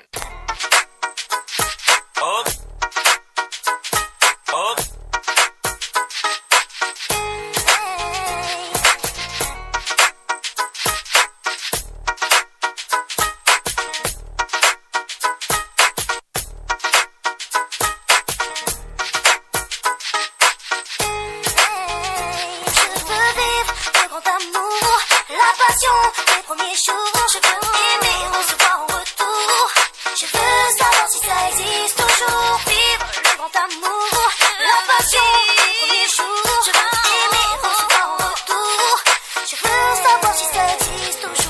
Up. Up. Les premiers jours, je veux aimer, recevoir en retour. Je veux savoir si ça existe toujours. Vivre le grand amour, la passion. Les premiers jours, je veux aimer, recevoir en retour. Je veux savoir si ça existe toujours.